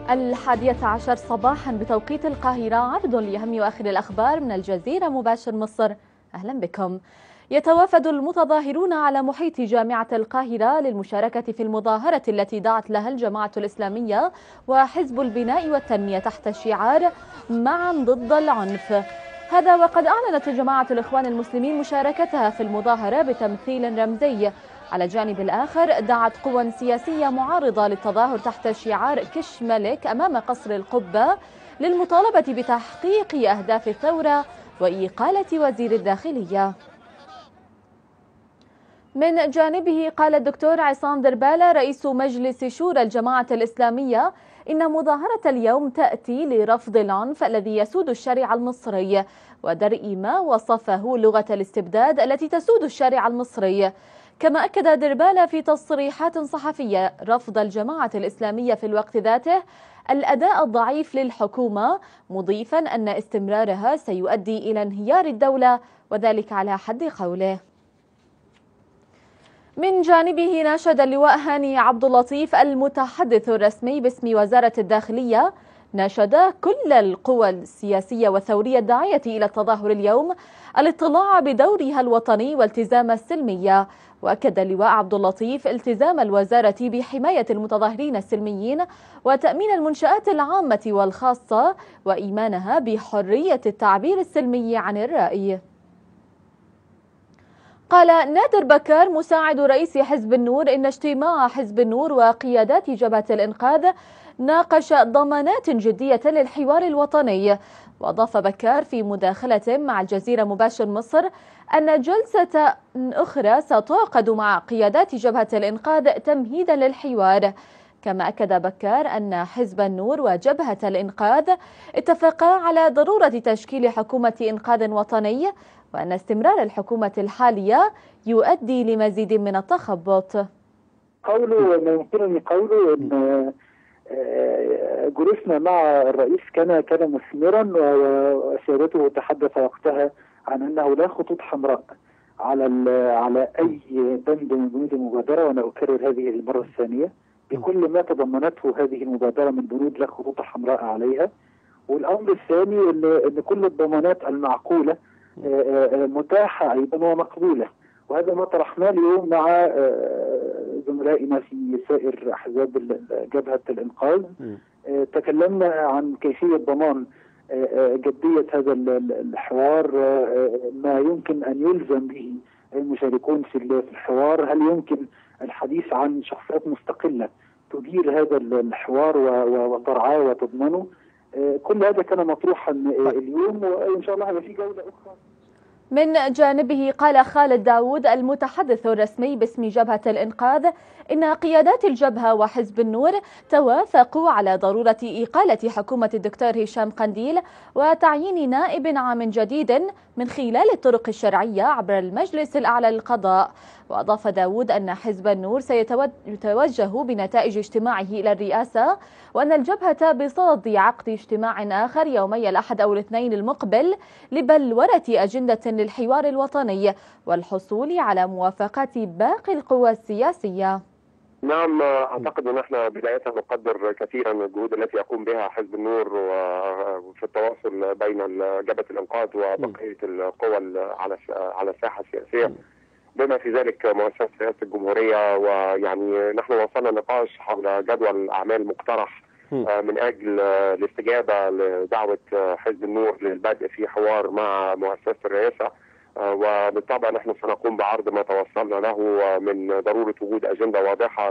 11 صباحا بتوقيت القاهرة، عرض لأهم وآخر الأخبار من الجزيرة مباشر مصر. أهلا بكم. يتوافد المتظاهرون على محيط جامعة القاهرة للمشاركة في المظاهرة التي دعت لها الجماعة الإسلامية وحزب البناء والتنمية تحت شعار معا ضد العنف. هذا وقد أعلنت جماعة الإخوان المسلمين مشاركتها في المظاهرة بتمثيل رمزي. على الجانب الآخر دعت قوى سياسية معارضة للتظاهر تحت شعار كش ملك أمام قصر القبة للمطالبة بتحقيق أهداف الثورة وإقالة وزير الداخلية. من جانبه قال الدكتور عصام دربالة رئيس مجلس شورى الجماعة الإسلامية إن مظاهرة اليوم تأتي لرفض العنف الذي يسود الشارع المصري ودرء ما وصفه لغة الاستبداد التي تسود الشارع المصري. كما أكد دربالة في تصريحات صحفية رفض الجماعة الإسلامية في الوقت ذاته الأداء الضعيف للحكومة، مضيفا أن استمرارها سيؤدي إلى انهيار الدولة وذلك على حد قوله. من جانبه ناشد اللواء هاني عبد اللطيف المتحدث الرسمي باسم وزارة الداخلية ناشد كل القوى السياسية والثورية الداعية إلى التظاهر اليوم الاطلاع بدورها الوطني والتزام السلمية. وأكد اللواء عبد اللطيف التزام الوزارة بحماية المتظاهرين السلميين وتأمين المنشآت العامة والخاصة وإيمانها بحرية التعبير السلمي عن الرأي. قال نادر بكار مساعد رئيس حزب النور إن اجتماع حزب النور وقيادات جبهة الإنقاذ ناقش ضمانات جدية للحوار الوطني. وأضاف بكار في مداخلة مع الجزيرة مباشر مصر أن جلسة أخرى ستعقد مع قيادات جبهة الإنقاذ تمهيدا للحوار. كما أكد بكار أن حزب النور وجبهة الإنقاذ اتفقا على ضرورة تشكيل حكومة إنقاذ وطني وأن استمرار الحكومة الحالية يؤدي لمزيد من التخبط. قوله ما يمكنني قوله أن جلوسنا مع الرئيس كان مثمرا، وسيادته تحدث وقتها عن أنه لا خطوط حمراء على أي بند من بنود المبادرة، وأنا أكرر هذه المرة الثانية بكل ما تضمنته هذه المبادرة من بنود لا خطوط حمراء عليها. والأمر الثاني أن كل الضمانات المعقولة متاحة أيضا ومقبولة، وهذا ما طرحناه اليوم مع زملائنا في سائر أحزاب جبهة الإنقاذ. تكلمنا عن كيفية ضمان جدية هذا الحوار، ما يمكن أن يلزم به المشاركون في الحوار، هل يمكن الحديث عن شخصيات مستقلة تدير هذا الحوار وترعاه وتضمنه. كل هذا كان مطروحا اليوم، وإن شاء الله هيبقى في جولة أخرى. من جانبه قال خالد داود المتحدث الرسمي باسم جبهة الإنقاذ إن قيادات الجبهة وحزب النور توافقوا على ضرورة إقالة حكومة الدكتور هشام قنديل وتعيين نائب عام جديد من خلال الطرق الشرعية عبر المجلس الأعلى للقضاء. وأضاف داود أن حزب النور سيتوجه بنتائج اجتماعه إلى الرئاسة، وأن الجبهة بصدد عقد اجتماع آخر يومي الأحد أو الاثنين المقبل لبلورة أجندة للحوار الوطني والحصول على موافقة باقي القوى السياسية. نعم، أعتقد أن احنا بداية نقدر كثيرا الجهود التي يقوم بها حزب النور وفي التواصل بين جبهة الإنقاذ وبقية القوى على الساحة السياسية، بما في ذلك مؤسسة رئاسة الجمهورية. ويعني نحن وصلنا نقاش حول جدول أعمال مقترح من أجل الاستجابة لدعوة حزب النور للبدء في حوار مع مؤسسة الرئاسة. وبالطبع نحن سنقوم بعرض ما توصلنا له من ضرورة وجود أجندة واضحة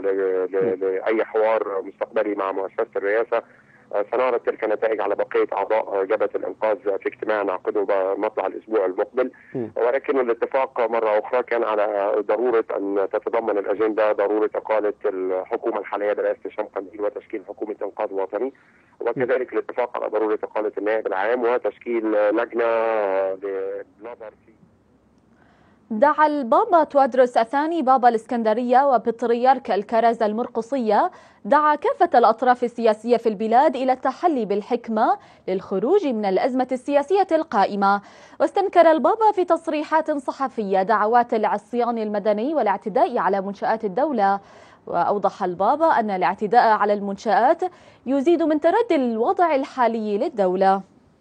لأي حوار مستقبلي مع مؤسسة الرئاسة. سنعرض تلك النتائج على بقية أعضاء جبهة الإنقاذ في اجتماع نعقده مطلع الأسبوع المقبل. ولكن الاتفاق مرة أخرى كان على ضرورة أن تتضمن الأجندة ضرورة إقالة الحكومة الحالية برئاسة هشام قنديل وتشكيل حكومة إنقاذ وطني، وكذلك الاتفاق على ضرورة إقالة النائب العام وتشكيل لجنة للنظر في. دعا البابا توادرس الثاني بابا الإسكندرية وبطريرك الكرازة المرقصية دعا كافة الأطراف السياسية في البلاد إلى التحلي بالحكمة للخروج من الأزمة السياسية القائمة. واستنكر البابا في تصريحات صحفية دعوات العصيان المدني والاعتداء على منشآت الدولة. وأوضح البابا أن الاعتداء على المنشآت يزيد من تردي الوضع الحالي للدولة.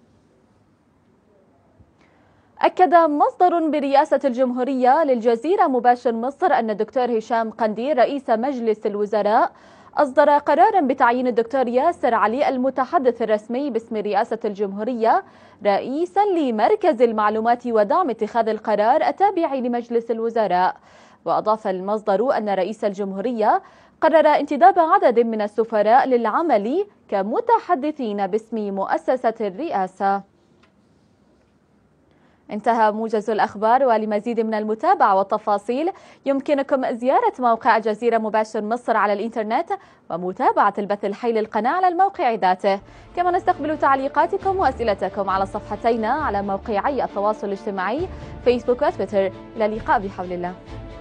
أكد مصدر برئاسة الجمهورية للجزيرة مباشر مصر أن الدكتور هشام قنديل رئيس مجلس الوزراء أصدر قرارا بتعيين الدكتور ياسر علي المتحدث الرسمي باسم رئاسة الجمهورية رئيسا لمركز المعلومات ودعم اتخاذ القرار التابع لمجلس الوزراء. وأضاف المصدر أن رئيس الجمهورية قرر انتداب عدد من السفراء للعمل كمتحدثين باسم مؤسسة الرئاسة. انتهى موجز الأخبار، ولمزيد من المتابعة والتفاصيل يمكنكم زيارة موقع الجزيرة مباشر مصر على الإنترنت ومتابعة البث الحي للقناة على الموقع ذاته. كما نستقبل تعليقاتكم وأسئلتكم على صفحتينا على موقعي التواصل الاجتماعي فيسبوك وتويتر. إلى اللقاء بحول الله.